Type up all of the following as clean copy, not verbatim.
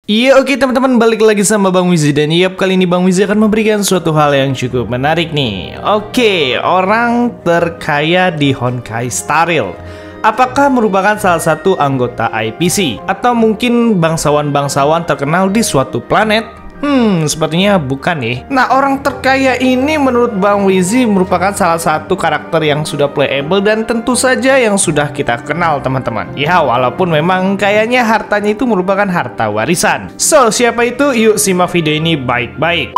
Iya, oke teman-teman, balik lagi sama Bang Wizi. Dan kali ini Bang Wizi akan memberikan suatu hal yang cukup menarik nih. Oke, orang terkaya di Honkai Star Rail apakah merupakan salah satu anggota IPC? Atau mungkin bangsawan-bangsawan terkenal di suatu planet? Sepertinya bukan nih. Nah, orang terkaya ini menurut Bang Wizi merupakan salah satu karakter yang sudah playable dan tentu saja yang sudah kita kenal, teman-teman. Ya, walaupun memang kayaknya hartanya itu merupakan harta warisan. So, siapa itu? Yuk simak video ini baik-baik.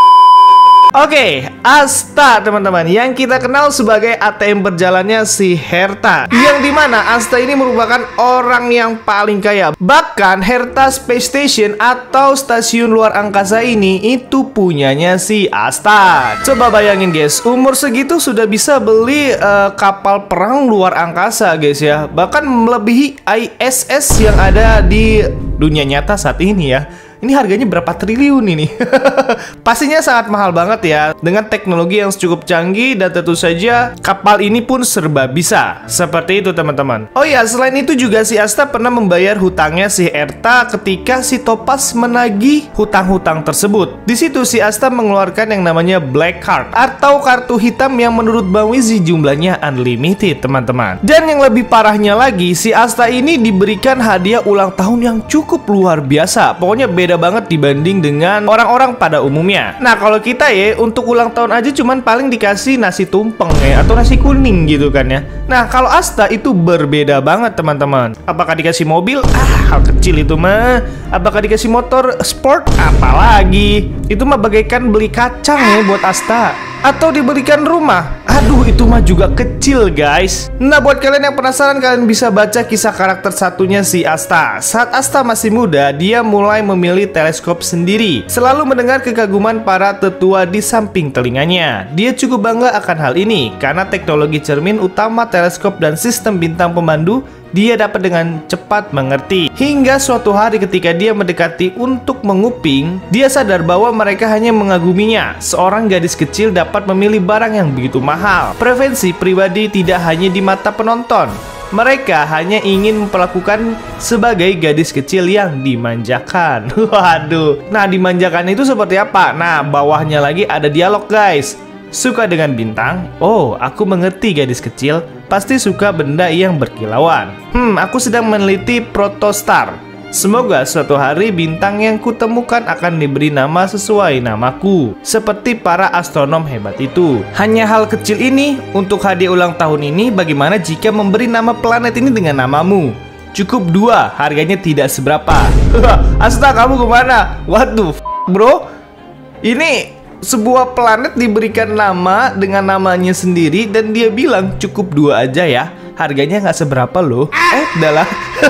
Oke, Asta teman-teman, yang kita kenal sebagai ATM berjalannya si Herta, yang dimana Asta ini merupakan orang yang paling kaya. Bahkan Herta Space Station atau stasiun luar angkasa ini itu punyanya si Asta. Coba bayangin guys, umur segitu sudah bisa beli kapal perang luar angkasa guys ya. Bahkan melebihi ISS yang ada di dunia nyata saat ini ya. Ini harganya berapa triliun ini? Pastinya sangat mahal banget ya, dengan teknologi yang cukup canggih dan tentu saja kapal ini pun serba bisa. Seperti itu teman-teman. Oh ya, selain itu juga si Asta pernah membayar hutangnya si Herta ketika si Topaz menagih hutang-hutang tersebut. Di situ si Asta mengeluarkan yang namanya Black Card atau kartu hitam yang menurut Bang Wizi jumlahnya unlimited teman-teman. Dan yang lebih parahnya lagi, si Asta ini diberikan hadiah ulang tahun yang cukup luar biasa. Pokoknya beda banget dibanding dengan orang-orang pada umumnya. Nah, kalau kita ya untuk ulang tahun aja cuman paling dikasih nasi tumpeng ya, atau nasi kuning gitu kan ya. Nah, kalau Asta itu berbeda banget teman-teman. Apakah dikasih mobil? Hal kecil itu mah. Apakah dikasih motor sport? Apalagi itu mah bagaikan beli kacang ya buat Asta. Atau diberikan rumah? Aduh, itu mah juga kecil guys. Nah, buat kalian yang penasaran, kalian bisa baca kisah karakter satunya si Asta. Saat Asta masih muda, dia mulai memilih teleskop sendiri, selalu mendengar kekaguman para tetua di samping telinganya. Dia cukup bangga akan hal ini karena teknologi cermin utama teleskop dan sistem bintang pemandu dia dapat dengan cepat mengerti. Hingga suatu hari ketika dia mendekati untuk menguping, dia sadar bahwa mereka hanya mengaguminya. Seorang gadis kecil dapat memilih barang yang begitu mahal. Preferensi pribadi tidak hanya di mata penonton. Mereka hanya ingin memperlakukan sebagai gadis kecil yang dimanjakan. Waduh. Nah, dimanjakan itu seperti apa? Nah, bawahnya lagi ada dialog guys. Suka dengan bintang? Oh, aku mengerti gadis kecil. Pasti suka benda yang berkilauan. Aku sedang meneliti protostar. Semoga suatu hari bintang yang kutemukan akan diberi nama sesuai namaku, seperti para astronom hebat itu. Hanya hal kecil ini untuk hadiah ulang tahun ini. Bagaimana jika memberi nama planet ini dengan namamu? Cukup 2, harganya tidak seberapa. Asta, kamu kemana? Waduh, bro, ini sebuah planet diberikan nama dengan namanya sendiri dan dia bilang cukup 2 aja ya, harganya nggak seberapa loh. Udahlah.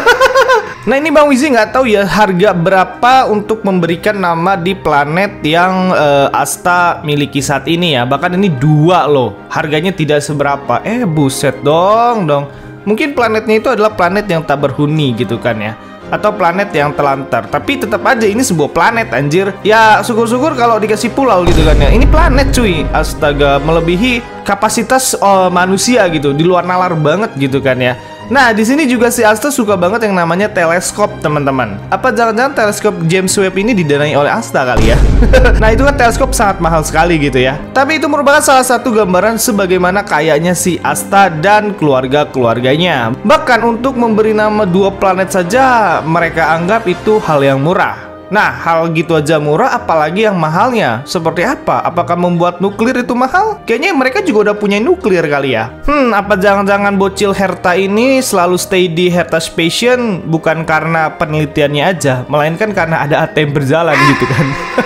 Nah, ini Bang Wizi nggak tahu ya harga berapa untuk memberikan nama di planet yang Asta miliki saat ini ya. Bahkan ini 2 loh, harganya tidak seberapa. Buset dong. Mungkin planetnya itu adalah planet yang tak berhuni gitu kan ya, atau planet yang telantar. Tapi tetap aja ini sebuah planet anjir. Ya syukur-syukur kalau dikasih pulau gitu kan ya. Ini planet cuy. Astaga, melebihi kapasitas manusia gitu. Di luar nalar banget gitu kan ya. Nah, di sini juga si Asta suka banget yang namanya teleskop, teman-teman. Apa jangan-jangan teleskop James Webb ini didanai oleh Asta kali ya? Nah, itu kan teleskop sangat mahal sekali gitu ya. Tapi itu merupakan salah satu gambaran sebagaimana kayanya si Asta dan keluarga-keluarganya. Bahkan untuk memberi nama 2 planet saja mereka anggap itu hal yang murah. Nah, hal gitu aja murah, apalagi yang mahalnya. Seperti apa? Apakah membuat nuklir itu mahal? Kayaknya mereka juga udah punya nuklir kali ya. Apa jangan-jangan bocil Herta ini selalu stay di Herta Station bukan karena penelitiannya aja, melainkan karena ada ATM berjalan gitu kan.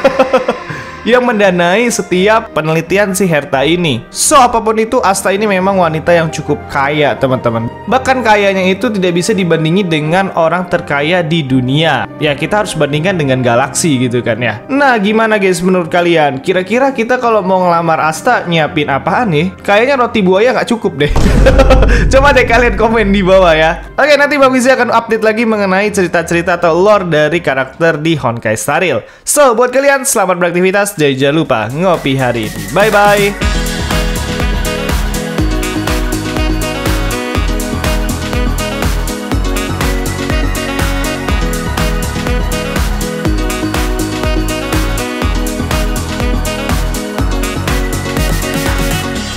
Yang mendanai setiap penelitian si Herta ini. So, apapun itu, Asta ini memang wanita yang cukup kaya, teman-teman. Bahkan kayanya itu tidak bisa dibandingi dengan orang terkaya di dunia. Ya, kita harus bandingkan dengan galaksi gitu kan ya. Nah, gimana guys menurut kalian? Kira-kira kita kalau mau ngelamar Asta nyiapin apaan nih? Kayaknya roti buaya nggak cukup deh. Coba deh kalian komen di bawah ya. Oke, nanti Bang Wizi akan update lagi mengenai cerita-cerita atau lore dari karakter di Honkai Star Rail. So, buat kalian selamat beraktivitas. Jangan lupa ngopi hari ini. Bye-bye.